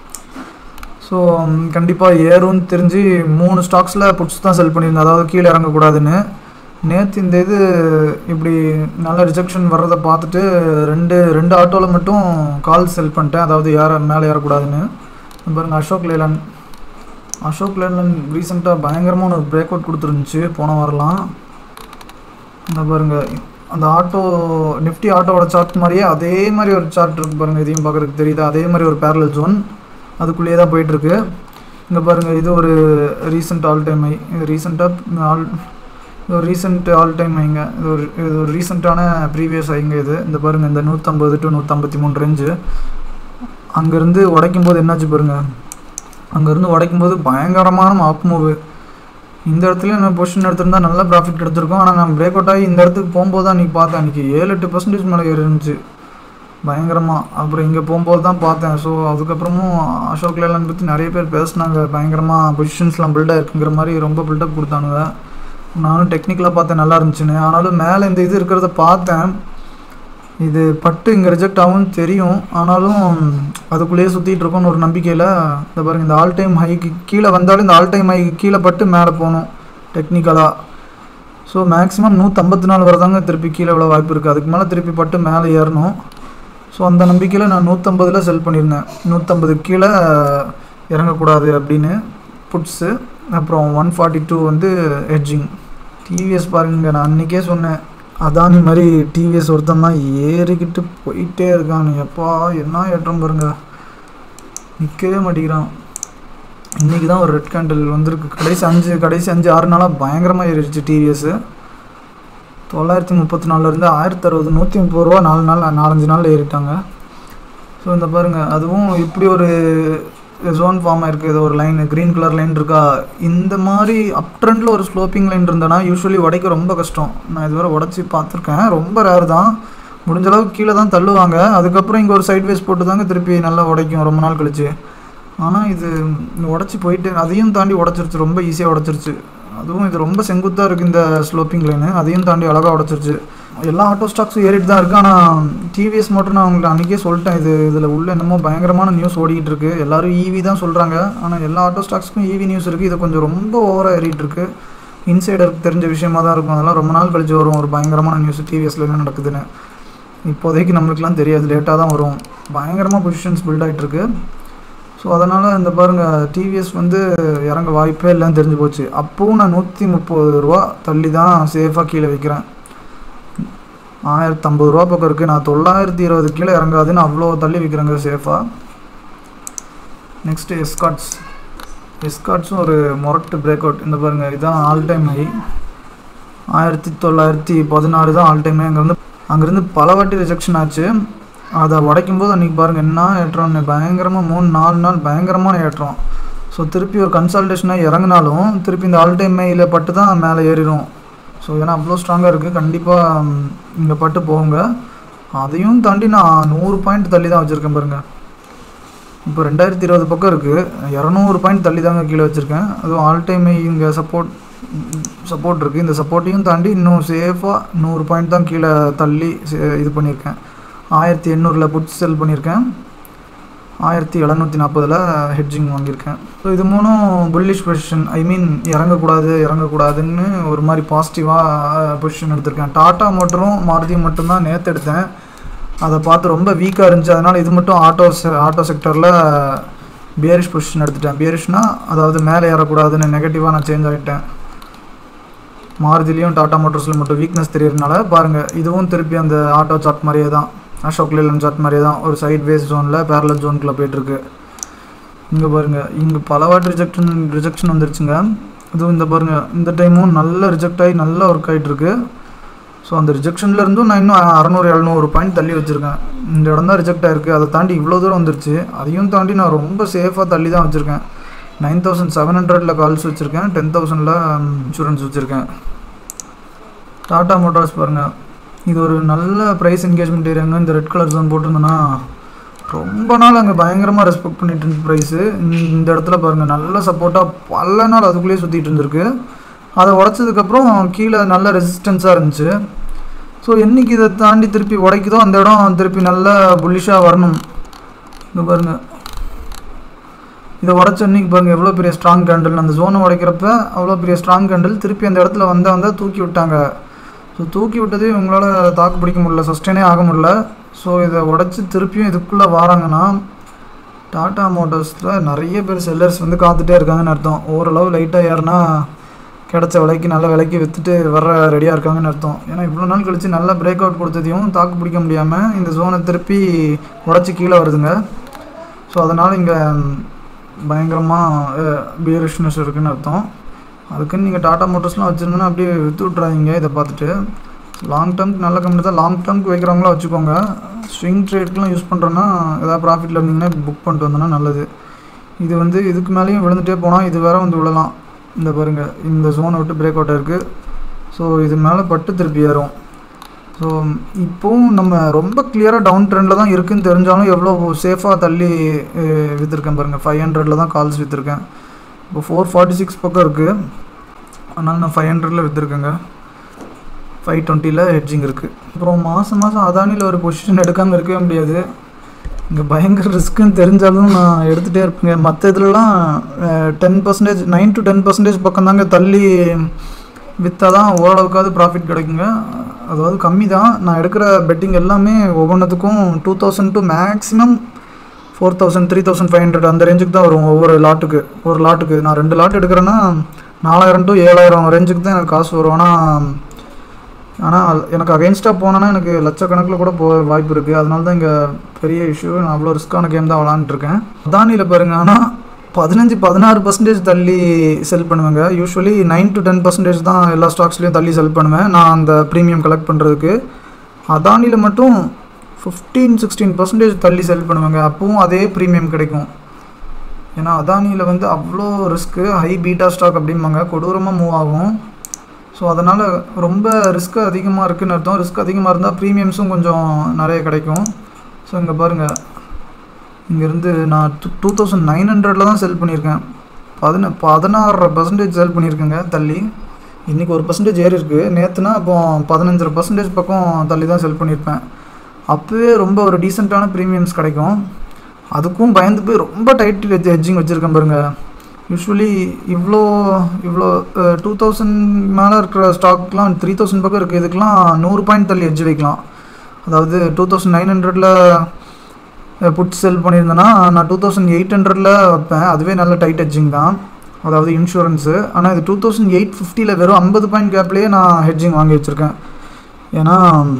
ஸோ கண்டிப்பாக ஏறும்னு தெரிஞ்சு மூணு ஸ்டாக்ஸில் புட்ஸ் தான் செல் பண்ணியிருந்தேன், அதாவது கீழே இறங்கக்கூடாதுன்னு. நேற்று இந்த இது இப்படி நல்ல ரிஜெக்ஷன் வர்றதை பார்த்துட்டு ரெண்டு ரெண்டு ஆட்டோவில் மட்டும் கால் செல் பண்ணிட்டேன், அதாவது ஏற மேலே ஏறக்கூடாதுன்னு. பாருங்கள், அசோக் லேலண்ட் அசோக் லேலண்ட் ரீசெண்டாக பயங்கரமான ஒரு பிரேக் அவுட் கொடுத்துருந்துச்சு போன வாரலாம். இந்த பாருங்கள், அந்த ஆட்டோ நிஃப்டி ஆட்டோவோட சார்ட் மாதிரியே அதே மாதிரி ஒரு சார்ட் இருக்குது பாருங்கள். இதையும் பார்க்குறதுக்கு தெரியுது. அதே மாதிரி ஒரு பேரலல் ஜோன் அதுக்குள்ளேயே தான் போயிட்டுருக்கு. இங்கே பாருங்கள், இது ஒரு ரீசெண்ட் ஆல் டைம் ஐ. இது ரீசெண்டாக ஆல் இது ஒரு ரீசெண்ட் ஆல் டைம் ஐங்க. இது ஒரு இது ஒரு ரீசெண்டான ப்ரீவியஸ் ஐங்க. இது இந்த பாருங்கள், இந்த நூற்றம்பது டு நூற்றம்பத்தி மூணு ரேஞ்சு அங்கேருந்து உடைக்கும் போது என்னாச்சு பாருங்கள். அங்கேருந்து உடைக்கும் போது பயங்கரமான அப் மூவு. இந்த இடத்துல நான் பொசிஷன் எடுத்திருந்தால் நல்லா ப்ராஃபிட் எடுத்திருக்கோம். ஆனால் நான் பிரேக் அவுட் ஆகி இந்த இடத்துக்கு போகும்போது தான் அன்றைக்கி பார்த்தேன். அன்றைக்கி ஏழு எட்டு பர்சன்டேஜ் மேலே ஏறி இருந்துச்சு பயங்கரமாக. அப்புறம் இங்கே போகும்போது தான் பார்த்தேன். ஸோ அதுக்கப்புறமும் அசோக் லேலண்ட் பற்றி நிறைய பேர் பேசினாங்க. பயங்கரமாக பொசிஷன்ஸ்லாம் பில்டாக இருக்குங்கிற மாதிரி ரொம்ப பில்டப் கொடுத்தானுங்க. நானும் டெக்னிக்கலாக பார்த்தேன், நல்லா இருந்துச்சுன்னு. ஆனாலும் மேலே இந்த இது இருக்கிறத பார்த்தேன். இது பட்டு இங்கே ரிஜெக்ட் ஆகும்னு தெரியும், ஆனாலும் அதுக்குள்ளேயே சுற்றிட்டு இருக்கோன்னு ஒரு நம்பிக்கையில் இந்த பாருங்கள், இந்த ஆல் டைம் ஹைக்கு கீழே வந்தாலும் இந்த ஆல் டைம் ஹைக்கு கீழே பட்டு மேலே போகணும் டெக்னிக்கலாக. ஸோ மேக்ஸிமம் நூற்றம்பத்தி நாலு வரதாங்க திருப்பி கீழே விழ வாய்ப்பு இருக்குது. அதுக்கு மேலே திருப்பி பட்டு மேலே ஏறணும். ஸோ அந்த நம்பிக்கையில் நான் நூற்றம்பதில் செல் பண்ணியிருந்தேன். நூற்றம்பது கீழே இறங்கக்கூடாது அப்படின்னு புட்ஸு. அப்புறம் ஒன் ஃபார்ட்டி டூ வந்து ஹெட்ஜிங். டிவிஎஸ் பாருங்க, நான் அன்றைக்கே சொன்னேன் அதானி மாதிரி டிவிஎஸ் ஒருத்தன் தான் ஏறிக்கிட்டு போயிட்டே இருக்கான். எப்பா என்ன ஏற்றம் பாருங்க, நிற்கவே மாட்டேங்கிறான். இன்றைக்கி தான் ஒரு ரெட் கேண்டில் வந்திருக்கு. கடைசி அஞ்சு கடைசி அஞ்சு ஆறு நாளாக பயங்கரமாக ஏறிடுச்சு டிவிஎஸ்ஸு. தொள்ளாயிரத்தி முப்பத்தி நாலுலேருந்து ஆயிரத்தி அறுபது நூற்றி முப்பது ரூபா நாலு நாள் நாலஞ்சு நாள் ஏறிட்டாங்க. ஸோ இந்த பாருங்கள், அதுவும் இப்படி ஒரு ஜோன் ஃபார்ம் ஆகிருக்கு. இது ஒரு லைன் க்ரீன் கலர் லைன் இருக்கா. இந்த மாதிரி அப் ட்ரெண்டில் ஒரு ஸ்லோப்பிங் லைன் இருந்தேன்னா யூஸ்வலி உடைக்க ரொம்ப கஷ்டம். நான் இதுவரை உடச்சி பார்த்துருக்கேன், ரொம்ப ரேர் தான். முடிஞ்ச அளவுக்கு கீழே தான் தள்ளுவாங்க. அதுக்கப்புறம் இங்கே ஒரு சைட் வேஸ் போட்டு தாங்க திருப்பி நல்லா உடைக்கும் ரொம்ப நாள் கழிச்சு. ஆனால் இது உடச்சி போயிட்டு அதையும் தாண்டி உடச்சிருச்சு, ரொம்ப ஈஸியாக உடச்சிருச்சு. அதுவும் இது ரொம்ப செங்குத்தாக இருக்குது இந்த ஸ்லோப்பிங் லைனு, அதையும் தாண்டி அழகாக உடச்சிருச்சு. எல்லா ஆட்டோ ஸ்டாக்ஸும் ஏறிட்டு தான் இருக்குது. ஆனால் டிவிஎஸ் மட்டும் நான் அவங்கள்ட்ட அன்றைக்கே சொல்லிட்டேன், இது இதில் உள்ள என்னமோ பயங்கரமான நியூஸ் ஓடிக்கிட்டு இருக்குது. எல்லோரும் ஈவி தான் சொல்கிறாங்க, ஆனால் எல்லா ஆட்டோ ஸ்டாக்ஸுக்கும் ஈவி நியூஸ் இருக்குது. இது கொஞ்சம் ரொம்ப ஓவராக ஏறிட்டு இருக்குது. இன்சைடருக்கு தெரிஞ்ச விஷயமாக தான் இருக்கும். அதெல்லாம் ரொம்ப நாள் கழிச்சு வரும் ஒரு பயங்கரமான நியூஸ் டிவிஎஸ்ல என்ன நடக்குதுன்னு. இப்போதைக்கு நம்மளுக்குலாம் தெரியாது, லேட்டாக தான் வரும். பயங்கரமாக பொசிஷன்ஸ் பில்ட் ஆகிட்டுருக்கு. ஸோ அதனால் இந்த பாருங்கள், டிவிஎஸ் வந்து இறங்க வாய்ப்பே இல்லைன்னு தெரிஞ்சு போச்சு. அப்போவும் நான் நூற்றி முப்பது ரூபா தள்ளி தான் சேஃபாக கீழே வைக்கிறேன். ஆயிரத்தி ஐம்பது ரூபா பக்கம் இருக்குது. நான் தொள்ளாயிரத்தி இருபது கீழே இறங்காதுன்னு அவ்வளோ தள்ளி வைக்கிறேங்க சேஃபாக. நெக்ஸ்ட்டு எஸ்காட்ஸ். எஸ்காட்ஸும் ஒரு மொரட்டு பிரேக் அவுட். இந்த பாருங்கள், இதுதான் ஆல் டைம் ஹை. ஆயிரத்தி தொள்ளாயிரத்தி பதினாறு தான் ஆல் டைம் ஹை. அங்கேருந்து அங்கேருந்து பல வாட்டி ரிஜெக்ஷன் ஆச்சு. அதை உடைக்கும் போது அன்றைக்கி பாருங்கள் என்ன ஏற்றோன்னு, பயங்கரமாக மூணு நாலு நாள் பயங்கரமான ஏற்றம். ஸோ திருப்பி ஒரு கன்சல்டேஷனாக இறங்கினாலும் திருப்பி இந்த ஆல் டைம் ஹையில் பட்டு தான் மேலே ஏறிடும். ஸோ ஏன்னா அவ்வளோ ஸ்ட்ராங்காக இருக்குது, கண்டிப்பாக இங்கே பட்டு போகுங்க. அதையும் தாண்டி நான் நூறு பாயிண்ட் தள்ளி தான் வச்சுருக்கேன் பாருங்கள். இப்போ ரெண்டாயிரத்தி இருபது பக்கம் இருக்குது, இரநூறு பாயிண்ட் தள்ளி தாங்க கீழே வச்சுருக்கேன். அதுவும் ஆல் டைம் ஹை இங்கே சப்போர்ட் சப்போர்ட் இருக்குது. இந்த சப்போர்ட்டையும் தாண்டி இன்னும் சேஃபாக நூறு பாயிண்ட் தான் கீழே தள்ளி இது பண்ணியிருக்கேன். ஆயிரத்தி எண்ணூறில் புட் செல் பண்ணியிருக்கேன். ஆயிரத்தி எழுநூற்றி நாற்பதில் ஹெட்ஜிங் வாங்கியிருக்கேன். ஸோ இது மூணும் புல்லிஷ் பொசிஷன். ஐ மீன் இறங்கக்கூடாது இறங்கக்கூடாதுன்னு ஒரு மாதிரி பாசிட்டிவாக பொசிஷன் எடுத்திருக்கேன். டாட்டா மோட்டரும் மாருதியும் மட்டும்தான் நேற்று எடுத்தேன். அதை பார்த்து ரொம்ப வீக்காக இருந்துச்சு. அதனால் இது மட்டும் ஆட்டோ ஆட்டோ செக்டரில் பியரிஷ் பொசிஷன் எடுத்துட்டேன். பியரிஷ்னால் அதாவது மேலே ஏறக்கூடாதுன்னு நெகட்டிவாக நான் சேஞ்ச் ஆகிட்டேன். மாருதிலையும் டாட்டா மோட்டர்ஸில் மட்டும் வீக்னஸ் தெரியறதுனால பாருங்கள், இதுவும் திருப்பி அந்த ஆட்டோ சார்ட் மாதிரியே தான், அசோக் லேலண்ட் சார்ட் மாதிரியே தான் ஒரு சைட் வேஸ் ஜோனில் பேரலல் ஜோனுக்குள்ளே போய்ட்டுருக்கு. இங்கே பாருங்கள், இங்கே பல வாட்டி ரிஜெக்ஷன் ரிஜெக்ஷன் வந்துருச்சுங்க. அதுவும் இந்த பாருங்கள், இந்த டைமும் நல்லா ரிஜெக்ட் ஆகி நல்லா ஒர்க் ஆகிட்டுருக்கு. ஸோ அந்த ரிஜெக்ஷன்லேருந்தும் நான் இன்னும் அறநூறு எழுநூறு பாயிண்ட் தள்ளி வச்சுருக்கேன். இந்த இடம் தான் ரிஜெக்ட் ஆகிருக்கு, அதை தாண்டி இவ்வளோ தூரம் வந்துருச்சு. அதையும் தாண்டி நான் ரொம்ப சேஃபாக தள்ளி தான் வச்சுருக்கேன். நைன் தௌசண்ட் செவன் ஹண்ட்ரடில் கால்ஸ் வச்சுருக்கேன், டென் தௌசண்டில் இன்சூரன்ஸ் வச்சுருக்கேன். டாட்டா மோட்டார்ஸ் பாருங்கள், இது ஒரு நல்ல ப்ரைஸ் என்கேஜ்மெண்ட் ஏரியாங்க. இந்த ரெட் கலர் ஜோன் போட்டிருந்தோன்னா ரொம்ப நாள் அங்கே பயங்கரமாக ரெஸ்பெக்ட் பண்ணிட்டு இருந்த ப்ரைஸு. இந்த இடத்துல பாருங்கள், நல்ல சப்போர்ட்டாக பல நாள் அதுக்குள்ளேயே சுற்றிட்டு இருந்திருக்கு. அதை உடச்சதுக்கப்புறம் கீழே நல்ல ரெசிஸ்டன்ஸாக இருந்துச்சு. ஸோ என்றைக்கு இதை தாண்டி திருப்பி உடைக்குதோ அந்த இடம் திருப்பி நல்லா புல்லிஷாக வரணும். இங்கே பாருங்கள், இதை உடச்ச அன்றைக்கி பாருங்கள் எவ்வளோ பெரிய ஸ்ட்ராங் கேண்டில். அந்த ஜோனை உடைக்கிறப்ப அவ்வளோ பெரிய ஸ்ட்ராங் கேண்டில் திருப்பி அந்த இடத்துல வந்தால் வந்தால் தூக்கி விட்டாங்க. ஸோ தூக்கி விட்டதே இவங்களால் தாக்கு பிடிக்க முடியல, சஸ்டெயினே ஆக முடியல. ஸோ இதை உடச்சி திருப்பியும் இதுக்குள்ளே வராங்கன்னா டாட்டா மோட்டார்ஸில் நிறைய பேர் செல்லர்ஸ் வந்து காத்துட்டே இருக்காங்கன்னு அர்த்தம். ஓரளவு லைட்டாக ஏறினா கிடச்ச விலைக்கு நல்ல விலைக்கு விற்றுட்டு வர ரெடியாக இருக்காங்கன்னு அர்த்தம். ஏன்னா இவ்வளோ நாள் கழித்து நல்லா பிரேக் அவுட் கொடுத்ததையும் தாக்கு பிடிக்க முடியாமல் இந்த ஜோனை திருப்பி உடச்சி கீழே வருதுங்க. ஸோ அதனால் இங்கே பயங்கரமாக பியரிஷ்னஸ் இருக்குதுன்னு அர்த்தம். அதுக்குன்னு நீங்கள் டாட்டா மோட்டர்ஸ்லாம் வச்சுருந்தோன்னா அப்படியே விற்று விட்றாதீங்க. இதை பார்த்துட்டு லாங் டேர்முக்கு நல்ல கம்பெனி தான், லாங் டேர்முக்கு வைக்கிறவங்களாம் வச்சுக்கோங்க. ஸ்விங் ட்ரேட்க்குலாம் யூஸ் பண்ணுறோன்னா ஏதாவது ப்ராஃபிட்டில் இருந்தீங்கன்னா புக் பண்ணிட்டு வந்தோன்னா நல்லது. இது வந்து இதுக்கு மேலேயும் விழுந்துகிட்டே போனால் இது வேறு வந்து விழலாம். இந்த பாருங்கள், இந்த ஜோனை விட்டு பிரேக் அவுட் இருக்குது. ஸோ இது மேலே பட்டு திருப்பி ஏறும். ஸோ இப்போவும் நம்ம ரொம்ப கிளியராக டவுன் ட்ரெண்டில் தான் இருக்குதுன்னு தெரிஞ்சாலும் எவ்வளோ சேஃபாக தள்ளி விற்றுருக்கேன் பாருங்கள். ஃபைவ் ஹண்ட்ரடில் தான் கால்ஸ் விற்றுருக்கேன். இப்போ ஃபோர் ஃபார்ட்டி சிக்ஸ் பக்கம் இருக்குது, அதனால் நான் ஃபைவ் ஹண்ட்ரடில் விற்றுருக்கேங்க. ஃபைவ் டுவெண்ட்டியில் ஹெட்ஜிங் இருக்குது. அப்புறம் மாதம் மாதம் அதானியில் ஒரு பொசிஷன் எடுக்காமல் இருக்கவே முடியாது. இங்கே பயங்கர ரிஸ்க்குன்னு தெரிஞ்சாலும் நான் எடுத்துகிட்டே இருப்பேங்க. மற்ற இதுலலாம் ten percentage nine to ten percentage பக்கம் தாங்க தள்ளி விற்றா தான் ஓரளவுக்காவது ப்ராஃபிட் கிடைக்குங்க. அதாவது கம்மி தான். நான் எடுக்கிற பெட்டிங் எல்லாமே ஒவ்வொன்றுத்துக்கும் two thousand to maximum four thousand three thousand five hundred அந்த ரேஞ்சுக்கு தான் வரும் ஒவ்வொரு லாட்டுக்கு. ஒரு லாட்டுக்கு நான் ரெண்டு லாட் எடுக்கிறேன்னா நாலாயிரம் டு ஏழாயிரம் ரேஞ்சுக்கு தான் எனக்கு காசு வரும். ஆனால் ஆனால் எனக்கு அகெயின்ஸ்டாக போனேன்னா எனக்கு லட்சக்கணக்கில் கூட போக வாய்ப்பு இருக்குது. அதனால தான் இங்கே பெரிய இஷ்யூ. நான் அவ்வளோ ரிஸ்க்கான கேம் தான் விளாண்டுருக்கேன். அதானியில் பாருங்க, ஆனால் பதினஞ்சு பதினாறு பர்சன்டேஜ் தள்ளி செல் பண்ணுவேங்க. Usually nine to ten percentage தான் எல்லா ஸ்டாக்ஸ்லேயும் தள்ளி செல் பண்ணுவேன் நான் அந்த ப்ரீமியம் கலெக்ட் பண்ணுறதுக்கு. அதானியில் மட்டும் ஃபிஃப்டீன் சிக்ஸ்டீன் பர்சன்டேஜ் தள்ளி செல் பண்ணுவேங்க. அப்பவும் அதே ப்ரீமியம் கிடைக்கும். ஏன்னா அதானியில் வந்து அவ்வளோ ரிஸ்க்கு, ஹை பீட்டா ஸ்டாக் அப்படிம்பாங்க, கொடூரமாக மூவ் ஆகும். ஸோ அதனால் ரொம்ப ரிஸ்க்கு அதிகமாக இருக்குதுன்னு அர்த்தம். ரிஸ்க் அதிகமாக இருந்தால் ப்ரீமியம்ஸும் கொஞ்சம் நிறைய கிடைக்கும். ஸோ இங்கே பாருங்கள், இங்கேருந்து நான் டூ டூ தௌசண்ட் நைன் ஹண்ட்ரடில் தான் செல் பண்ணியிருக்கேன். பதின பதினாறு பர்சன்டேஜ் செல் பண்ணியிருக்கேங்க தள்ளி. இன்றைக்கி ஒரு பர்சன்டேஜ் ஏறி இருக்குது. நேற்றுனா அப்போ பதினஞ்சரை பர்சன்டேஜ் பக்கம் தள்ளி தான் செல் பண்ணியிருப்பேன். அப்போவே ரொம்ப ஒரு டீசெண்டான ப்ரீமியம்ஸ் கிடைக்கும். அதுக்கும் பயந்து போய் ரொம்ப டைட் ஹெட்ஜிங் வச்சுருக்கேன் பாருங்கள். யூஸ்வலி இவ்வளோ இவ்வளோ டூ தௌசண்ட் மேலே இருக்கிற ஸ்டாக்லாம் த்ரீ தௌசண்ட் பக்கம் இருக்குது. இதுக்கெலாம் நூறு பாயிண்ட் தள்ளி ஹெட்ஜ் வைக்கலாம். அதாவது டூ தௌசண்ட் நைன் ஹண்ட்ரடில் புட் செல் பண்ணியிருந்தேன்னா நான் டூ தௌசண்ட் எயிட் ஹண்ட்ரடில் வைப்பேன். அதுவே நல்ல டைட் ஹெட்ஜிங் தான், அதாவது இன்சூரன்ஸு. ஆனால் இது டூ தௌசண்ட் எயிட் ஃபிஃப்டியில் வெறும் ஐம்பது பாயிண்ட் கேப்லேயே நான் ஹெட்ஜிங் வாங்கி வச்சுருக்கேன். ஏன்னா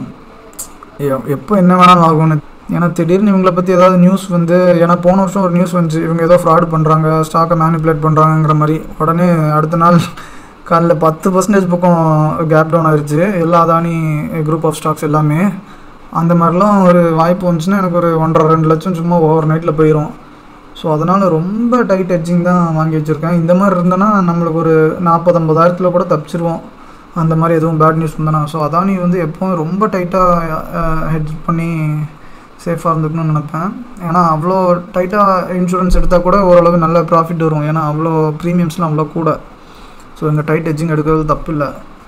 எப்போ என்ன வேணாலும் ஆகும்னு. ஏன்னா திடீர்னு இவங்களை பற்றி ஏதாவது நியூஸ் வந்து, ஏன்னா போன வருஷம் ஒரு நியூஸ் வந்துச்சு, இவங்க ஏதோ ஃப்ராட் பண்ணுறாங்க, ஸ்டாக்கை மேனிப்புலேட் பண்ணுறாங்கிற மாதிரி. உடனே அடுத்த நாள் காலைல பத்து பர்சன்டேஜ் பக்கம் கேப் டவுன் ஆயிடுச்சு எல்லா அதானி குரூப் ஆஃப் ஸ்டாக்ஸ் எல்லாமே. அந்த மாதிரிலாம் ஒரு வாய்ப்பு வந்துச்சுன்னா எனக்கு ஒரு ஒன்றரை ரெண்டு லட்சம் சும்மா ஓவர் நைட்டில் போயிடும். ஸோ அதனால் ரொம்ப டைட் ஹெட்ஜிங் தான் வாங்கி வச்சுருக்கேன். இந்த மாதிரி இருந்தேன்னா நம்மளுக்கு ஒரு நாற்பது ஐம்பதாயிரத்தில் கூட தப்பிச்சிருவோம், அந்த மாதிரி எதுவும் பேட் நியூஸ் இருந்தேன்னா. ஸோ அதானி வந்து எப்போவும் ரொம்ப டைட்டாக ஹெட்ஜ் பண்ணி சேஃபாக இருந்துக்கணும்னு நினைப்பேன். ஏன்னா அவ்வளோ டைட்டாக இன்சூரன்ஸ் எடுத்தால் கூட ஓரளவு நல்ல ப்ராஃபிட் வரும். ஏன்னா அவ்வளோ ப்ரீமியம்ஸ்லாம் அவ்வளோ கூட. ஸோ எங்கள் டைட் ஹெட்ஜிங் எடுக்கிறது தப்பு இல்லை.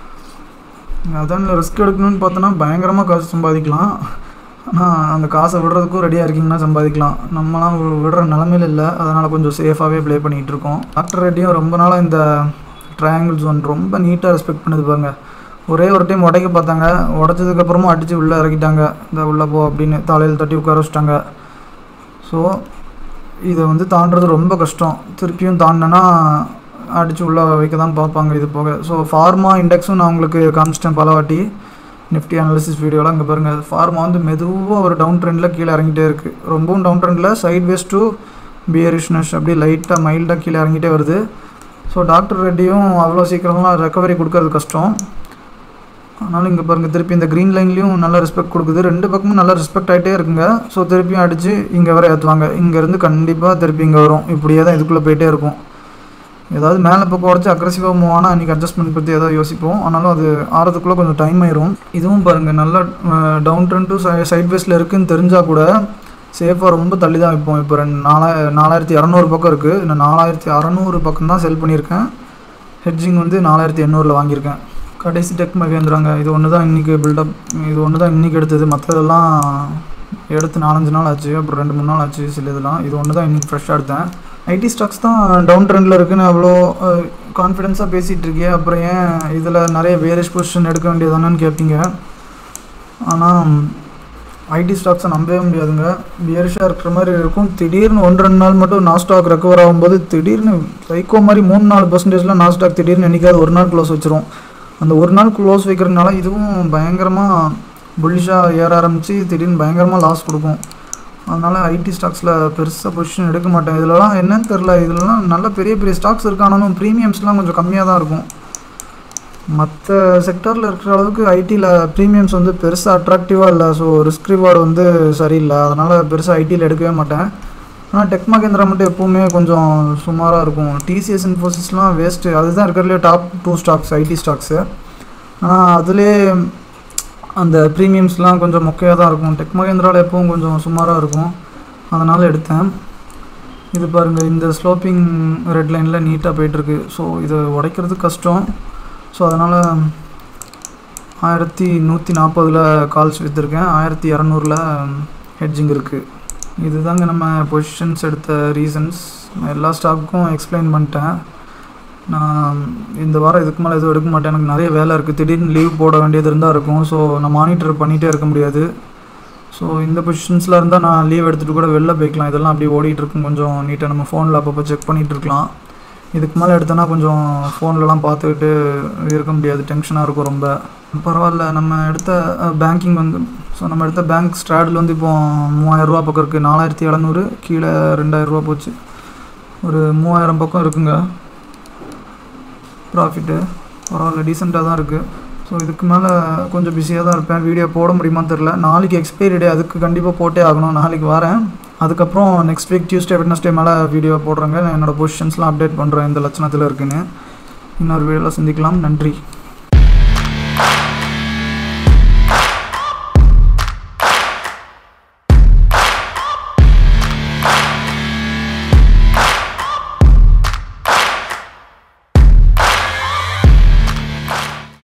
அதான் ரிஸ்க் எடுக்கணும்னு பார்த்தோன்னா பயங்கரமாக காசு சம்பாதிக்கலாம். ஆனால் அந்த காசை விடுறதுக்கும் ரெடியாக இருக்கீங்கன்னா சம்பாதிக்கலாம். நம்மளாம் விடுற நிலமையில இல்லை. அதனால் கொஞ்சம் சேஃபாகவே ப்ளே பண்ணிகிட்டு இருக்கோம். டாக்டர் ரெட்டியும் ரொம்ப நாளாக இந்த ட்ரையாங்கிள் ஜோன் ரொம்ப நீட்டாக ரெஸ்பெக்ட் பண்ணுது பாருங்க. ஒரே ஒரு டைம் உடைக்க பார்த்தாங்க, உடச்சதுக்கப்புறமும் அடித்து உள்ளே இறக்கிட்டாங்க. இந்த உள்ளே போ அப்படின்னு தலையில் தட்டி உட்கார வச்சிட்டாங்க. ஸோ இதை வந்து தாண்டுறது ரொம்ப கஷ்டம். திருப்பியும் தாண்டினா அடித்து உள்ளே வைக்க தான் பார்ப்பாங்க இது போக. ஸோ ஃபார்மா இண்டெக்ஸும் நான் உங்களுக்கு காமிச்சிட்டேன் பல வாட்டி நிஃப்டி அனாலிசிஸ் வீடியோலாம். இங்கே பாருங்கள், ஃபார்மா வந்து மெதுவாக ஒரு டவுன் ட்ரெண்டில் கீழே இறங்கிட்டே இருக்குது. ரொம்பவும் டவுன் ட்ரெண்டில் சைட் வேஸ் டு பியரிஷ்னஸ் அப்படியே லைட்டாக மைல்டாக கீழே இறங்கிட்டே வருது. ஸோ டாக்டர் ரெட்டியும் அவ்வளோ சீக்கிரமாக ரெக்கவரி கொடுக்கறது கஷ்டம். அதனால் இங்கே பாருங்கள், திருப்பி இந்த க்ரீன் லைன்லேயும் நல்லா ரெஸ்பெக்ட் கொடுக்குது. ரெண்டு பக்கமும் நல்லா ரெஸ்பெக்ட் ஆகிட்டே இருக்குங்க. ஸோ திருப்பியும் அடித்து இங்கே வர ஏற்றுவாங்க. இங்கேருந்து கண்டிப்பாக திருப்பி இங்கே வரும். இப்படியே தான் இதுக்குள்ளே போயிட்டே இருக்கும். ஏதாவது மேலே பக்கம் உடச்சி அக்ரெசிவாக மூவ் ஆனால் அன்றைக்கி அட்ஜஸ்ட்மெண்ட் பற்றி ஏதாவது யோசிப்போம். ஆனாலும் அது ஆறதுக்குள்ளே கொஞ்சம் டைம் ஆயிரும். இதுவும் பாருங்கள், நல்லா டவுன் ட்ரெண்ட் டு சைட் வேஸில் இருக்குதுன்னு தெரிஞ்சால் கூட சேஃபாக ரொம்ப தள்ளி தான் வைப்போம். இப்போ ரெண்டு நாலாய நாலாயிரத்தி இரநூறு பக்கம் இருக்குது. இன்னும் நாலாயிரத்தி அறநூறு பக்கம் தான் செல் பண்ணியிருக்கேன். ஹெட்ஜிங் வந்து நாலாயிரத்தி எண்ணூறில் வாங்கியிருக்கேன். கடைசி டெக் மகேந்திராங்க. இது ஒன்று தான் இன்றைக்கி பில்டப், இது ஒன்று தான் இன்றைக்கி எடுத்தது. மற்றதெல்லாம் எடுத்து நாலஞ்சு நாள் ஆச்சு, அப்புறம் ரெண்டு மூணு நாள் ஆச்சு சில இதெல்லாம். இது ஒன்று தான் இன்றைக்கி ஃப்ரெஷ்ஷாக எடுத்தேன். ஐடி ஸ்டாக்ஸ் தான் டவுன் ட்ரெண்டில் இருக்குதுன்னு அவ்வளோ கான்ஃபிடென்ஸாக பேசிகிட்டு இருக்கே, அப்புறம் ஏன் இதில் நிறைய வேரியஸ் பொசிஷன் எடுக்க வேண்டியதானு கேட்பீங்க. ஆனால் ஐடி ஸ்டாக்ஸை நம்பவே முடியாதுங்க. பியரிஷாக இருக்கிற மாதிரி இருக்கும். திடீர்னு ஒன்று ரெண்டு நாள் மட்டும் நாஸ்டாக் ரெக்கவர் ஆகும்போது திடீர்னு சைக்கோ மாதிரி மூணு நாலு பர்சன்டேஜில் நாஸ்டாக் திடீர்னு என்றைக்காவது ஒரு நாள் க்ளோஸ் வச்சிரும். அந்த ஒரு நாள் க்ளோஸ் வைக்கிறதுனால இதுவும் பயங்கரமாக புல்லிஷாக ஏற ஆரம்பித்து திடீர்னு பயங்கரமாக லாஸ் கொடுக்கும். அதனால் ஐடி ஸ்டாக்ஸில் பெருசாக பொசிஷன் எடுக்க மாட்டேன். இதிலலாம் என்னன்னு தெரில, இதிலலாம் நல்ல பெரிய பெரிய ஸ்டாக்ஸ் இருக்கானாலும் ப்ரீமியம்ஸ்லாம் கொஞ்சம் கம்மியாக தான் இருக்கும். மற்ற செக்டரில் இருக்கிற அளவுக்கு ஐடியில் ப்ரீமியம்ஸ் வந்து பெருசாக அட்ராக்டிவாக இல்லை. ஸோ ரிஸ்க் ரிவார்டு வந்து சரியில்லை. அதனால் பெருசாக ஐடியில் எடுக்கவே மாட்டேன். ஆனால் டெக் மகேந்திரா மட்டும் எப்போவுமே கொஞ்சம் சுமாராக இருக்கும். டிசிஎஸ் இன்ஃபோசிஸ்லாம் வேஸ்ட்டு. அதுதான் இருக்கிறதுலே top two stocks IT stocks. ஆனால் அதிலே அந்த ப்ரீமியம்ஸ்லாம் கொஞ்சம் மொக்கையாக தான் இருக்கும். டெக் மகேந்திராவில் எப்பவும் கொஞ்சம் சுமாராக இருக்கும். அதனால் எடுத்தேன். இது பாருங்கள், இந்த ஸ்லோப்பிங் ரெட் லைனில் நீட்டாக போயிட்டுருக்கு. ஸோ இதை உடைக்கிறது கஷ்டம். ஸோ அதனால் ஆயிரத்தி நூற்றி நாற்பதில் கால்ஸ் விற்றுருக்கேன். ஆயிரத்தி இரநூறுல ஹெட்ஜிங் இருக்குது. இது தாங்க நம்ம பொசிஷன்ஸ் எடுத்த ரீசன்ஸ். எல்லா ஸ்டாக்குக்கும் எக்ஸ்பிளைன் பண்ணிட்டேன். நான் இந்த வாரம் இதுக்கு மேலே எதுவும் எடுக்க மாட்டேன். எனக்கு நிறைய வேலை இருக்குது. திடீர்னு லீவ் போட வேண்டியது இருந்தால் இருக்கும். ஸோ நான் மானிட்டர் பண்ணிகிட்டே இருக்க முடியாது. ஸோ இந்த பொசிஷன்ஸில் இருந்தால் நான் லீவ் எடுத்துகிட்டு கூட வெளில போய்க்கலாம். இதெல்லாம் அப்படி ஓடிட்டுருக்கும். கொஞ்சம் நீட்டாக நம்ம ஃபோனில் அப்பப்போ செக் பண்ணிகிட்டு இருக்கலாம். இதுக்கு மேலே எடுத்தோன்னா கொஞ்சம் ஃபோன்லலாம் பார்த்துக்கிட்டு இருக்க முடியாது. டென்ஷனாக இருக்கும் ரொம்ப. பரவாயில்ல, நம்ம எடுத்த பேங்கிங் வந்து ஸோ நம்ம எடுத்த பேங்க் ஸ்ட்ராடில் வந்து இப்போ மூவாயிரரூவா பக்கம் இருக்குது. நாலாயிரத்தி எழுநூறு கீழே ரெண்டாயிரரூவா போச்சு. ஒரு மூவாயிரம் பக்கம் இருக்குங்க ப்ராஃபிட்டு. பரவாயில்ல, டீசெண்டாக தான் இருக்குது. ஸோ இதுக்கு மேலே கொஞ்சம் பிஸியாக தான் இருப்பேன். வீடியோ போட முடியுமான்னு தெரில. நாளைக்கு எக்ஸ்பைரி டே, அதுக்கு கண்டிப்பாக போட்டே ஆகணும். நாளைக்கு வரேன். அதுக்கப்புறம் நெக்ஸ்ட் வீக் டியூஸ்டே வெட்னஸ்டே மேலே வீடியோ போடுறேங்க. நான் என்னோடய பொசிஷன்ஸ்லாம் அப்டேட் பண்ணுறேன் எந்த லட்சணத்தில் இருக்குன்னு. இன்னொரு வீடியோவில் சந்திக்கலாம். நன்றி.